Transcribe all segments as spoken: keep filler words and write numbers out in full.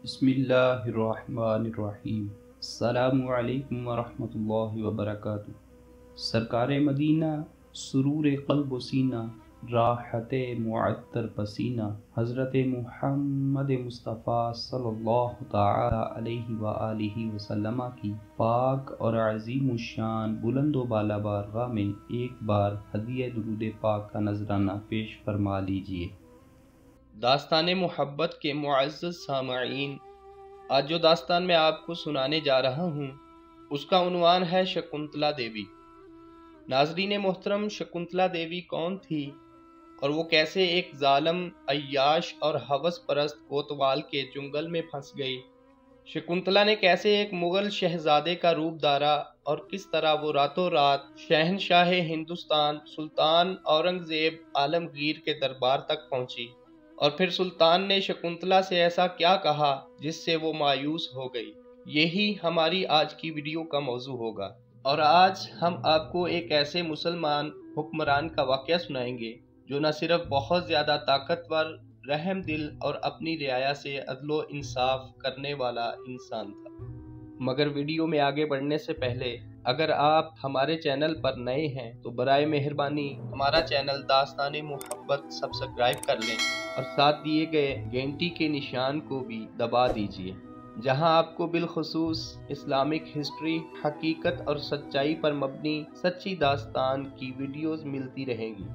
بسم اللہ الرحمن الرحیم۔ السلام علیکم ورحمۃ اللہ وبرکاتہ۔ سرکار مدینہ، سرور قلب و سینہ، راحت معطر پسینہ، حضرت محمد مصطفیٰ صلی اللہ تعالی علیہ وآلہ وسلم کی پاک اور عظیم الشان بلند و بالا بارگاہ میں ایک بار ہدیہ درود پاک کا نذرانہ پیش فرما لیجیے۔ داستان محبت کے معزز سامعین، آج جو داستان میں آپ کو سنانے جا رہا ہوں اس کا عنوان ہے شکنتلا دیوی۔ ناظرین محترم، شکنتلا دیوی کون تھی اور وہ کیسے ایک ظالم، عیاش اور ہوس پرست کوتوال کے جنگل میں پھنس گئی؟ شکنتلا نے کیسے ایک مغل شہزادے کا روپ دھارا اور کس طرح وہ راتوں رات شہنشاہ ہندوستان سلطان اورنگزیب عالمگیر کے دربار تک پہنچی، اور پھر سلطان نے شکنتلا سے ایسا کیا کہا جس سے وہ مایوس ہو گئی؟ یہی ہماری آج کی ویڈیو کا موضوع ہوگا، اور آج ہم آپ کو ایک ایسے مسلمان حکمران کا واقعہ سنائیں گے جو نہ صرف بہت زیادہ طاقتور، رحم دل اور اپنی رعایا سے عدل و انصاف کرنے والا انسان تھا۔ مگر ویڈیو میں آگے بڑھنے سے پہلے اگر آپ ہمارے چینل پر نئے ہیں تو برائے مہربانی ہمارا چینل داستان محبت سبسکرائب کر لیں اور ساتھ دیے گئے گھنٹی کے نشان کو بھی دبا دیجیے، جہاں آپ کو بالخصوص اسلامک ہسٹری، حقیقت اور سچائی پر مبنی سچی داستان کی ویڈیوز ملتی رہیں گی۔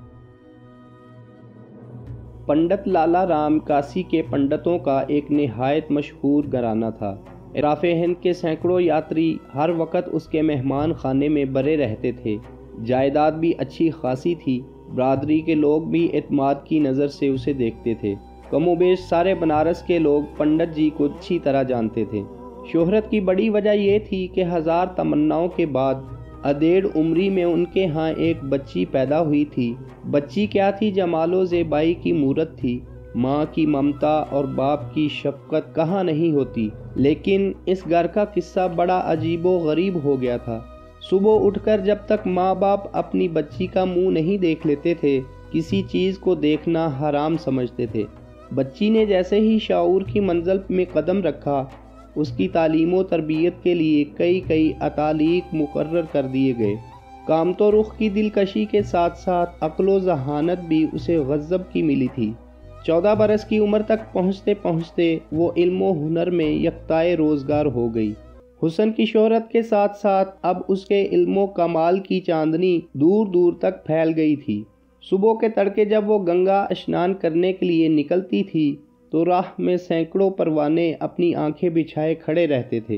پنڈت لالا رام کاسی کے پنڈتوں کا ایک نہایت مشہور گھرانہ تھا۔ اطراف ہند کے سینکڑوں یاتری ہر وقت اس کے مہمان خانے میں برے رہتے تھے۔ جائیداد بھی اچھی خاصی تھی، برادری کے لوگ بھی اعتماد کی نظر سے اسے دیکھتے تھے۔ کم و بیش سارے بنارس کے لوگ پنڈت جی کو اچھی طرح جانتے تھے۔ شہرت کی بڑی وجہ یہ تھی کہ ہزار تمناؤں کے بعد ادھیڑ عمری میں ان کے ہاں ایک بچی پیدا ہوئی تھی۔ بچی کیا تھی، جمال و زیبائی کی مورت تھی۔ ماں کی ممتا اور باپ کی شفقت کہاں نہیں ہوتی، لیکن اس گھر کا قصہ بڑا عجیب و غریب ہو گیا تھا۔ صبح اٹھ کر جب تک ماں باپ اپنی بچی کا منہ نہیں دیکھ لیتے تھے، کسی چیز کو دیکھنا حرام سمجھتے تھے۔ بچی نے جیسے ہی شعور کی منزل میں قدم رکھا، اس کی تعلیم و تربیت کے لیے کئی کئی اتالیق مقرر کر دیے گئے۔ قامت و رخ کی دلکشی کے ساتھ ساتھ عقل و ذہانت بھی اسے غضب کی ملی تھی۔ چودہ برس کی عمر تک پہنچتے پہنچتے وہ علم و ہنر میں یکتائے روزگار ہو گئی۔ حسن کی شہرت کے ساتھ ساتھ اب اس کے علم و کمال کی چاندنی دور دور تک پھیل گئی تھی۔ صبح کے تڑکے جب وہ گنگا اشنان کرنے کے لیے نکلتی تھی تو راہ میں سینکڑوں پروانے اپنی آنکھیں بچھائے کھڑے رہتے تھے۔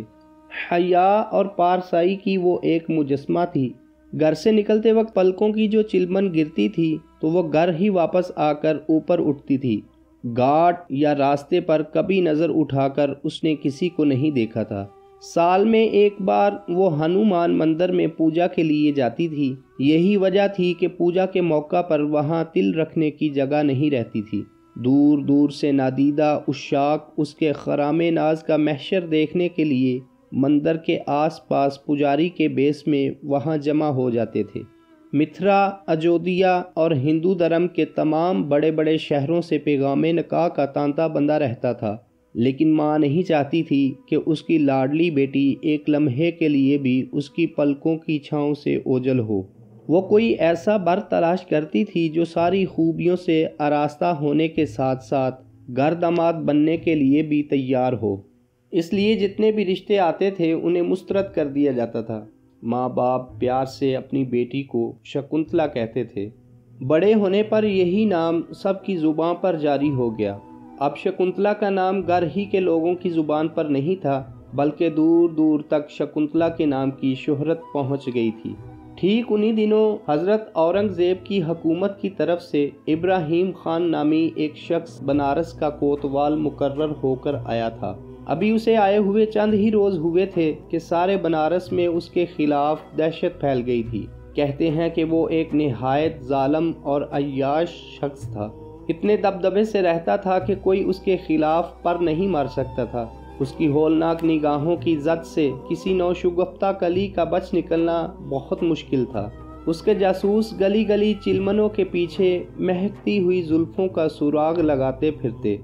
حیا اور پارسائی کی وہ ایک مجسمہ تھی۔ گھر سے نکلتے وقت پلکوں کی جو چلمن گرتی تھی تو وہ گھر ہی واپس آ کر اوپر اٹھتی تھی۔ گھاٹ یا راستے پر کبھی نظر اٹھا کر اس نے کسی کو نہیں دیکھا تھا۔ سال میں ایک بار وہ ہنومان مندر میں پوجا کے لیے جاتی تھی۔ یہی وجہ تھی کہ پوجا کے موقع پر وہاں تل رکھنے کی جگہ نہیں رہتی تھی۔ دور دور سے نادیدہ عشاق اس کے خرام ناز کا محشر دیکھنے کے لیے مندر کے آس پاس پجاری کے بیس میں وہاں جمع ہو جاتے تھے۔ متھرا، اجودھیا اور ہندو دھرم کے تمام بڑے بڑے شہروں سے پیغام نکاح کا تانتا بندہ رہتا تھا، لیکن ماں نہیں چاہتی تھی کہ اس کی لاڈلی بیٹی ایک لمحے کے لیے بھی اس کی پلکوں کی چھاؤں سے اوجھل ہو۔ وہ کوئی ایسا بر تلاش کرتی تھی جو ساری خوبیوں سے آراستہ ہونے کے ساتھ ساتھ گھر داماد بننے کے لیے بھی تیار ہو۔ اس لیے جتنے بھی رشتے آتے تھے انہیں مسترد کر دیا جاتا تھا۔ ماں باپ پیار سے اپنی بیٹی کو شکنتلا کہتے تھے۔ بڑے ہونے پر یہی نام سب کی زبان پر جاری ہو گیا۔ اب شکنتلا کا نام گھر ہی کے لوگوں کی زبان پر نہیں تھا، بلکہ دور دور تک شکنتلا کے نام کی شہرت پہنچ گئی تھی۔ ٹھیک انہی دنوں حضرت اورنگزیب کی حکومت کی طرف سے ابراہیم خان نامی ایک شخص بنارس کا کوتوال مقرر ہو کر آیا تھا۔ ابھی اسے آئے ہوئے چند ہی روز ہوئے تھے کہ سارے بنارس میں اس کے خلاف دہشت پھیل گئی تھی۔ کہتے ہیں کہ وہ ایک نہایت ظالم اور عیاش شخص تھا۔ اتنے دبدبے سے رہتا تھا کہ کوئی اس کے خلاف پر نہیں مار سکتا تھا۔ اس کی ہولناک نگاہوں کی زد سے کسی نوشگفتہ کلی کا بچ نکلنا بہت مشکل تھا۔ اس کے جاسوس گلی گلی چلمنوں کے پیچھے مہکتی ہوئی زلفوں کا سراغ لگاتے پھرتے۔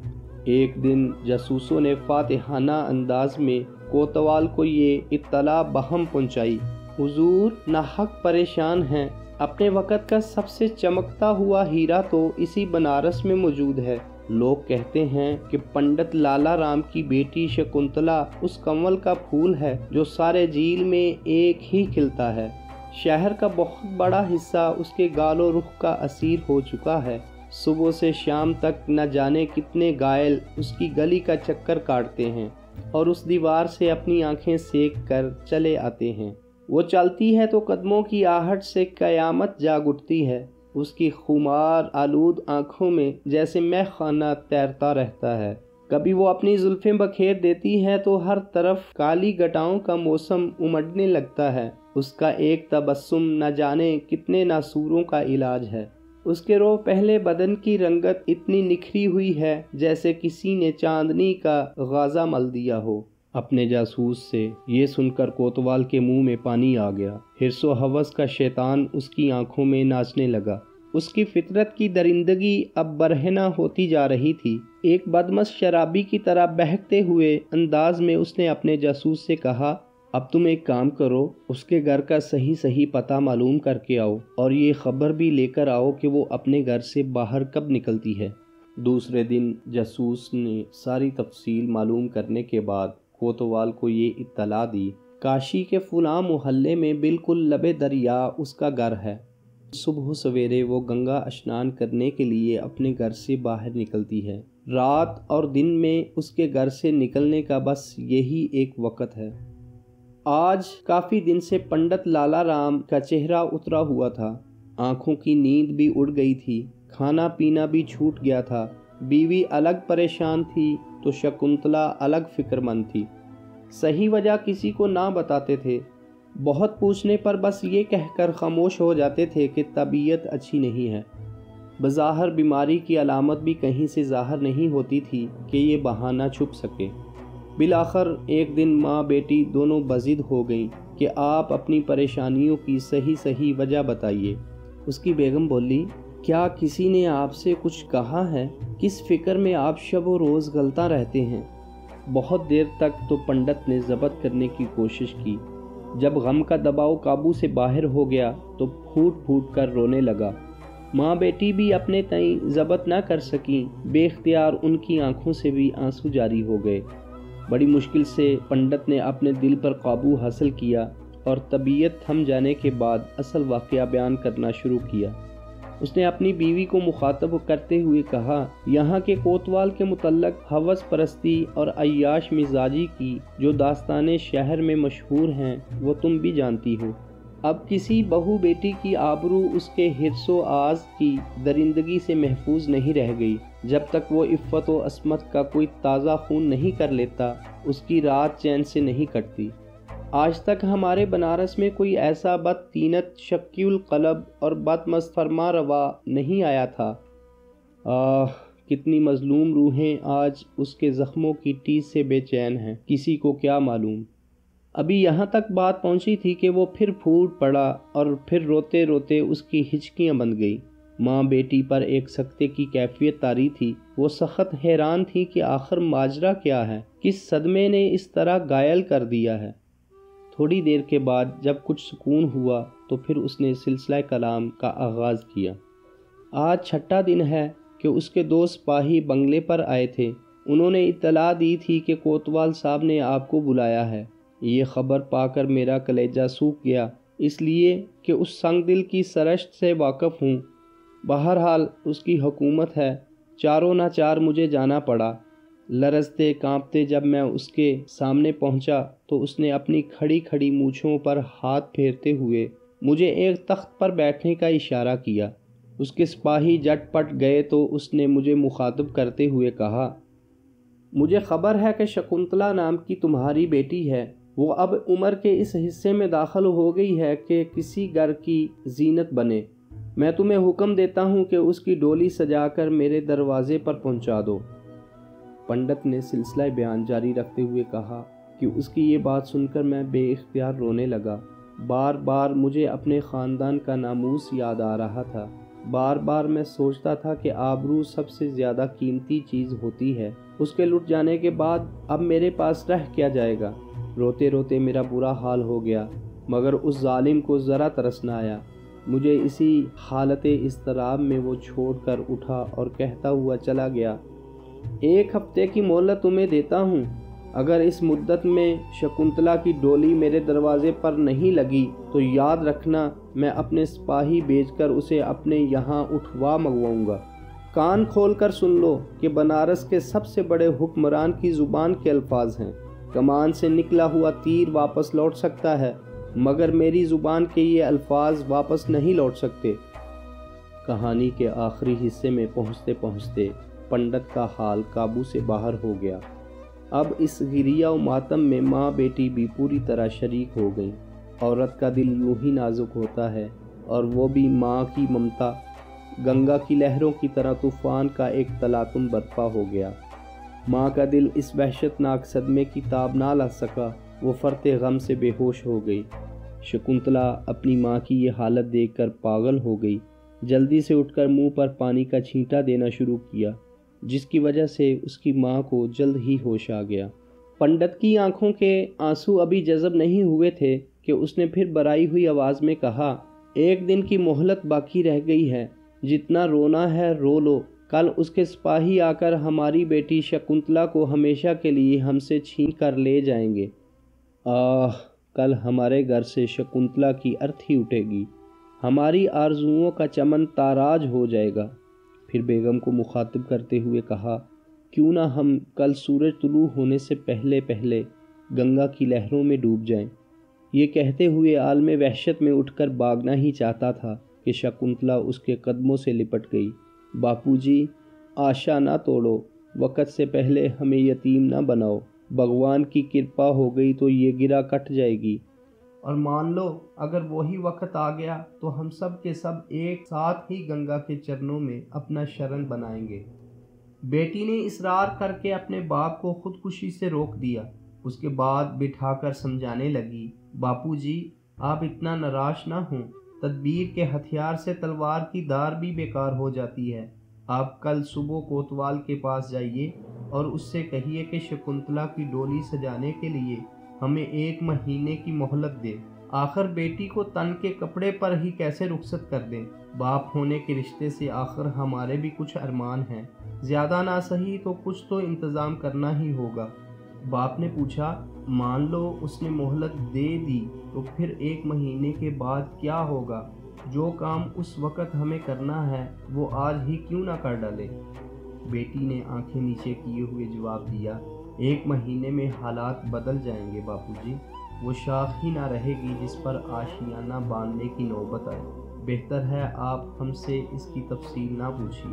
ایک دن جاسوسوں نے فاتحانہ انداز میں کوتوال کو یہ اطلاع بہم پہنچائی: حضور ناحق پریشان ہیں، اپنے وقت کا سب سے چمکتا ہوا ہیرا تو اسی بنارس میں موجود ہے۔ لوگ کہتے ہیں کہ پنڈت لالا رام کی بیٹی شکنتلا اس کنول کا پھول ہے جو سارے جیل میں ایک ہی کھلتا ہے۔ شہر کا بہت بڑا حصہ اس کے گال و رخ کا اسیر ہو چکا ہے۔ صبح سے شام تک نہ جانے کتنے گائل اس کی گلی کا چکر کاٹتے ہیں اور اس دیوار سے اپنی آنکھیں سیک کر چلے آتے ہیں۔ وہ چلتی ہے تو قدموں کی آہٹ سے قیامت جاگ اٹھتی ہے۔ اس کی خمار آلود آنکھوں میں جیسے مے خانہ تیرتا رہتا ہے۔ کبھی وہ اپنی زلفیں بکھیر دیتی ہے تو ہر طرف کالی گٹاؤں کا موسم امڈنے لگتا ہے۔ اس کا ایک تبسم نہ جانے کتنے ناسوروں کا علاج ہے۔ اس کے رو پہلے بدن کی رنگت اتنی نکھری ہوئی ہے جیسے کسی نے چاندنی کا غازہ مل دیا ہو۔ اپنے جاسوس سے یہ سن کر کوتوال کے منہ میں پانی آ گیا۔ حرص و ہوس کا شیطان اس کی آنکھوں میں ناچنے لگا۔ اس کی فطرت کی درندگی اب برہنہ ہوتی جا رہی تھی۔ ایک بدمست شرابی کی طرح بہکتے ہوئے انداز میں اس نے اپنے جاسوس سے کہا: اب تم ایک کام کرو، اس کے گھر کا صحیح صحیح پتہ معلوم کر کے آؤ اور یہ خبر بھی لے کر آؤ کہ وہ اپنے گھر سے باہر کب نکلتی ہے۔ دوسرے دن جاسوس نے ساری تفصیل معلوم کرنے کے بعد کوتوال کو یہ اطلاع دی: کاشی کے فلاں محلے میں بالکل لبے دریا اس کا گھر ہے۔ صبح سویرے وہ گنگا اشنان کرنے کے لیے اپنے گھر سے باہر نکلتی ہے۔ رات اور دن میں اس کے گھر سے نکلنے کا بس یہی ایک وقت ہے۔ آج کافی دن سے پنڈت لالا رام کا چہرہ اترا ہوا تھا۔ آنکھوں کی نیند بھی اڑ گئی تھی، کھانا پینا بھی چھوٹ گیا تھا۔ بیوی الگ پریشان تھی تو شکنتلا الگ فکر مند تھی۔ صحیح وجہ کسی کو نہ بتاتے تھے۔ بہت پوچھنے پر بس یہ کہہ کر خاموش ہو جاتے تھے کہ طبیعت اچھی نہیں ہے۔ بظاہر بیماری کی علامت بھی کہیں سے ظاہر نہیں ہوتی تھی کہ یہ بہانہ چھپ سکے۔ بالآخر ایک دن ماں بیٹی دونوں بضد ہو گئیں کہ آپ اپنی پریشانیوں کی صحیح صحیح وجہ بتائیے۔ اس کی بیگم بولی: کیا کسی نے آپ سے کچھ کہا ہے؟ کس فکر میں آپ شب و روز غلطاں رہتے ہیں؟ بہت دیر تک تو پنڈت نے ضبط کرنے کی کوشش کی۔ جب غم کا دباؤ قابو سے باہر ہو گیا تو پھوٹ پھوٹ کر رونے لگا۔ ماں بیٹی بھی اپنے تئیں ضبط نہ کر سکیں، بے اختیار ان کی آنکھوں سے بھی آنسو جاری ہو گئے۔ بڑی مشکل سے پنڈت نے اپنے دل پر قابو حاصل کیا اور طبیعت تھم جانے کے بعد اصل واقعہ بیان کرنا شروع کیا۔ اس نے اپنی بیوی کو مخاطب کرتے ہوئے کہا: یہاں کے کوتوال کے متعلق ہوس پرستی اور عیاش مزاجی کی جو داستانیں شہر میں مشہور ہیں وہ تم بھی جانتی ہو۔ اب کسی بہو بیٹی کی آبرو اس کے حرص و آز کی درندگی سے محفوظ نہیں رہ گئی۔ جب تک وہ عفت و عصمت کا کوئی تازہ خون نہیں کر لیتا، اس کی رات چین سے نہیں کٹتی۔ آج تک ہمارے بنارس میں کوئی ایسا بد طینت، شکی القلب اور بد مست فرما روا نہیں آیا تھا۔ آہ، کتنی مظلوم روحیں آج اس کے زخموں کی ٹیس سے بے چین ہیں، کسی کو کیا معلوم۔ ابھی یہاں تک بات پہنچی تھی کہ وہ پھر پھوٹ پڑا اور پھر روتے روتے اس کی ہچکیاں بند گئی۔ ماں بیٹی پر ایک سکتے کی کیفیت طاری تھی۔ وہ سخت حیران تھی کہ آخر ماجرا کیا ہے، کس صدمے نے اس طرح گائل کر دیا ہے۔ تھوڑی دیر کے بعد جب کچھ سکون ہوا تو پھر اس نے سلسلہ کلام کا آغاز کیا۔ آج چھٹا دن ہے کہ اس کے دو سپاہی بنگلے پر آئے تھے۔ انہوں نے اطلاع دی تھی کہ کوتوال صاحب نے آپ کو بلایا ہے۔ یہ خبر پا کر میرا کلیجہ سوکھ گیا، اس لیے کہ اس سنگ دل کی سرشت سے واقف ہوں۔ بہرحال اس کی حکومت ہے، چاروں نہ چار مجھے جانا پڑا۔ لرزتے کانپتے جب میں اس کے سامنے پہنچا تو اس نے اپنی کھڑی کھڑی مونچھوں پر ہاتھ پھیرتے ہوئے مجھے ایک تخت پر بیٹھنے کا اشارہ کیا۔ اس کے سپاہی جٹ پٹ گئے تو اس نے مجھے مخاطب کرتے ہوئے کہا: مجھے خبر ہے کہ شکنتلا نام کی تمہاری بیٹی ہے۔ وہ اب عمر کے اس حصے میں داخل ہو گئی ہے کہ کسی گھر کی زینت بنے۔ میں تمہیں حکم دیتا ہوں کہ اس کی ڈولی سجا کر میرے دروازے پر پہنچا دو۔ پنڈت نے سلسلہ بیان جاری رکھتے ہوئے کہا کہ اس کی یہ بات سن کر میں بے اختیار رونے لگا۔ بار بار مجھے اپنے خاندان کا ناموس یاد آ رہا تھا۔ بار بار میں سوچتا تھا کہ آبرو سب سے زیادہ قیمتی چیز ہوتی ہے، اس کے لٹ جانے کے بعد اب میرے پاس رہ کیا جائے گا۔ روتے روتے میرا برا حال ہو گیا، مگر اس ظالم کو ذرا ترس نہ آیا۔ مجھے اسی حالت اضطراب میں وہ چھوڑ کر اٹھا اور کہتا ہوا چلا گیا، ایک ہفتے کی مہلت تمہیں دیتا ہوں، اگر اس مدت میں شکنتلا کی ڈولی میرے دروازے پر نہیں لگی تو یاد رکھنا میں اپنے سپاہی بھیج کر اسے اپنے یہاں اٹھوا منگواؤں گا۔ کان کھول کر سن لو کہ بنارس کے سب سے بڑے حکمران کی زبان کے الفاظ ہیں، کمان سے نکلا ہوا تیر واپس لوٹ سکتا ہے مگر میری زبان کے یہ الفاظ واپس نہیں لوٹ سکتے۔ کہانی کے آخری حصے میں پہنچتے پہنچتے پنڈت کا حال قابو سے باہر ہو گیا۔ اب اس گریہ و ماتم میں ماں بیٹی بھی پوری طرح شریک ہو گئیں۔ عورت کا دل یوں ہی نازک ہوتا ہے، اور وہ بھی ماں کی ممتا گنگا کی لہروں کی طرح طوفان کا ایک تلاطم برپا ہو گیا۔ ماں کا دل اس وحشت ناک صدمے کی تاب نہ لا سکا، وہ فرط غم سے بے ہوش ہو گئی۔ شکنتلا اپنی ماں کی یہ حالت دیکھ کر پاگل ہو گئی، جلدی سے اٹھ کر منہ پر پانی کا چھینٹا دینا شروع کیا، جس کی وجہ سے اس کی ماں کو جلد ہی ہوش آ گیا۔ پنڈت کی آنکھوں کے آنسو ابھی جذب نہیں ہوئے تھے کہ اس نے پھر برائی ہوئی آواز میں کہا، ایک دن کی مہلت باقی رہ گئی ہے، جتنا رونا ہے رو لو، کل اس کے سپاہی آ کر ہماری بیٹی شکنتلا کو ہمیشہ کے لیے ہم سے چھین کر لے جائیں گے۔ آہ، کل ہمارے گھر سے شکنتلا کی ارتھی اٹھے گی، ہماری آرزوؤں کا چمن تاراج ہو جائے گا۔ پھر بیگم کو مخاطب کرتے ہوئے کہا، کیوں نہ ہم کل سورج طلوع ہونے سے پہلے پہلے گنگا کی لہروں میں ڈوب جائیں۔ یہ کہتے ہوئے عالم وحشت میں اٹھ کر بھاگنا ہی چاہتا تھا کہ شکنتلا اس کے قدموں سے لپٹ گئی۔ باپو جی، آشا نہ توڑو، وقت سے پہلے ہمیں یتیم نہ بناؤ، بھگوان کی کرپا ہو گئی تو یہ گرہ کٹ جائے گی، اور مان لو اگر وہی وقت آ گیا تو ہم سب کے سب ایک ساتھ ہی گنگا کے چرنوں میں اپنا شرن بنائیں گے۔ بیٹی نے اصرار کر کے اپنے باپ کو خودکشی سے روک دیا۔ اس کے بعد بٹھا کر سمجھانے لگی، باپو جی آپ اتنا نراش نہ ہوں، تدبیر کے ہتھیار سے تلوار کی دار بھی بیکار ہو جاتی ہے۔ آپ کل صبح کوتوال کے پاس جائیے اور اس سے کہیے کہ شکنتلا کی ڈولی سجانے کے لیے ہمیں ایک مہینے کی مہلت دے، آخر بیٹی کو تن کے کپڑے پر ہی کیسے رخصت کر دیں۔ باپ ہونے کے رشتے سے آخر ہمارے بھی کچھ ارمان ہیں، زیادہ نہ سہی تو کچھ تو انتظام کرنا ہی ہوگا۔ باپ نے پوچھا، مان لو اس نے مہلت دے دی تو پھر ایک مہینے کے بعد کیا ہوگا؟ جو کام اس وقت ہمیں کرنا ہے وہ آج ہی کیوں نہ کر ڈالے؟ بیٹی نے آنکھیں نیچے کیے ہوئے جواب دیا، ایک مہینے میں حالات بدل جائیں گے باپو جی، وہ شاخ ہی نہ رہے گی جس پر آشیانہ باندھنے کی نوبت آئے۔ بہتر ہے آپ ہم سے اس کی تفصیل نہ پوچھیے۔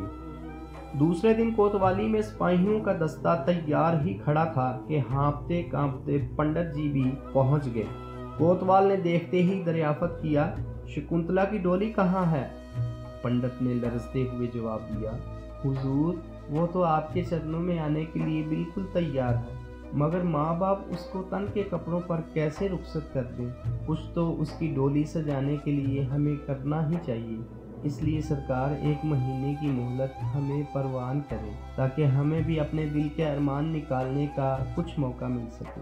دوسرے دن کوتوالی میں سپاہیوں کا دستہ تیار ہی کھڑا تھا کہ ہانپتے کانپتے پنڈت جی بھی پہنچ گئے۔ کوتوال نے دیکھتے ہی دریافت کیا، شکنتلا کی ڈولی کہاں ہے؟ پنڈت نے لرزتے ہوئے جواب دیا، حضور وہ تو آپ کے چرنوں میں آنے کے لیے بالکل تیار ہے، مگر ماں باپ اس کو تن کے کپڑوں پر کیسے رخصت کر دیں؟ کچھ تو اس کی ڈولی سجانے کے لیے ہمیں کرنا ہی چاہیے، اس لیے سرکار ایک مہینے کی مہلت ہمیں پروان کرے تاکہ ہمیں بھی اپنے دل کے ارمان نکالنے کا کچھ موقع مل سکے۔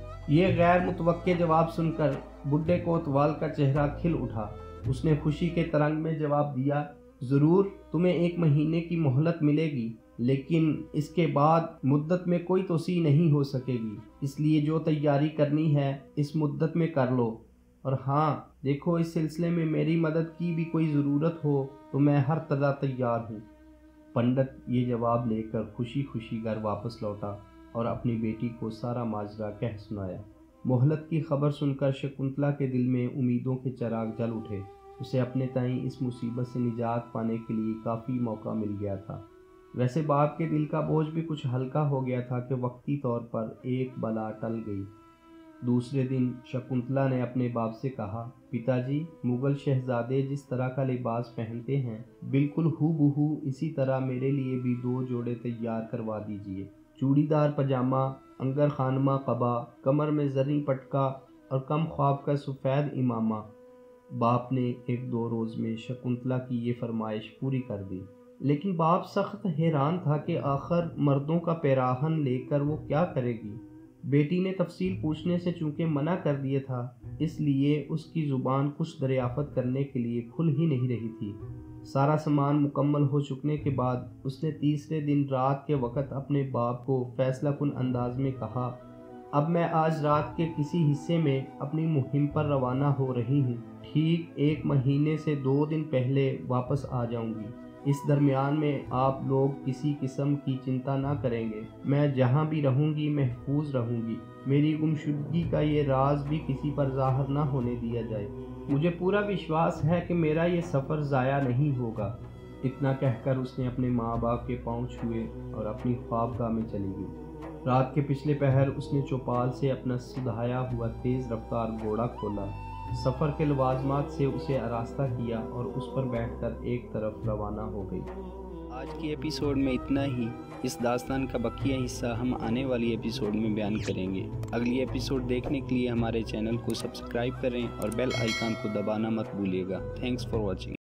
یہ غیر متوقع جواب سن کر بڈھے کوتوال کا چہرہ کھل اٹھا۔ اس نے خوشی کے ترنگ میں جواب دیا، ضرور تمہیں ایک مہینے کی مہلت ملے گی، لیکن اس کے بعد مدت میں کوئی توسیع نہیں ہو سکے گی، اس لیے جو تیاری کرنی ہے اس مدت میں کر لو، اور ہاں دیکھو اس سلسلے میں میری مدد کی بھی کوئی ضرورت ہو تو میں ہر طرح تیار ہوں۔ پنڈت یہ جواب لے کر خوشی خوشی گھر واپس لوٹا اور اپنی بیٹی کو سارا ماجرا کہہ سنایا۔ مہلت کی خبر سن کر شکنتلا کے دل میں امیدوں کے چراغ جل اٹھے۔ اسے اپنے تئیں اس مصیبت سے نجات پانے کے لیے کافی موقع مل گیا تھا۔ ویسے باپ کے دل کا بوجھ بھی کچھ ہلکا ہو گیا تھا کہ وقتی طور پر ایک بلا ٹل گئی۔ دوسرے دن شکنتلا نے اپنے باپ سے کہا، پتا جی مغل شہزادے جس طرح کا لباس پہنتے ہیں بالکل ہو بہو اسی طرح میرے لیے بھی دو جوڑے تیار کروا دیجئے، چوڑی دار پاجامہ، انگر خانمہ قبا، کمر میں زریں پٹکا اور کم خواب کا سفید امامہ۔ باپ نے ایک دو روز میں شکنتلا کی یہ فرمائش پوری کر دی، لیکن باپ سخت حیران تھا کہ آخر مردوں کا پیراہن لے کر وہ کیا کرے گی۔ بیٹی نے تفصیل پوچھنے سے چونکہ منع کر دیا تھا، اس لیے اس کی زبان کچھ دریافت کرنے کے لیے کھل ہی نہیں رہی تھی۔ سارا سامان مکمل ہو چکنے کے بعد اس نے تیسرے دن رات کے وقت اپنے باپ کو فیصلہ کن انداز میں کہا، اب میں آج رات کے کسی حصے میں اپنی مہم پر روانہ ہو رہی ہوں، ٹھیک ایک مہینے سے دو دن پہلے واپس آ جاؤں گی۔ اس درمیان میں آپ لوگ کسی قسم کی چنتا نہ کریں گے، میں جہاں بھی رہوں گی محفوظ رہوں گی، میری گمشدگی کا یہ راز بھی کسی پر ظاہر نہ ہونے دیا جائے، مجھے پورا وشواس ہے کہ میرا یہ سفر ضائع نہیں ہوگا۔ اتنا کہہ کر اس نے اپنے ماں باپ کے پاؤں چھوئے اور اپنی خوابگاہ میں چلی گئی۔ رات کے پچھلے پہر اس نے چوپال سے اپنا سدھایا ہوا تیز رفتار گھوڑا کھولا، سفر کے لوازمات سے اسے آراستہ کیا اور اس پر بیٹھ کر ایک طرف روانہ ہو گئی۔ آج کے ایپیسوڈ میں اتنا ہی۔ اس داستان کا بقیہ حصہ ہم آنے والی ایپیسوڈ میں بیان کریں گے۔ اگلی ایپیسوڈ دیکھنے کے لیے ہمارے چینل کو سبسکرائب کریں اور بیل آئیکن کو دبانا مت بھولیے گا۔ Thanks for watching.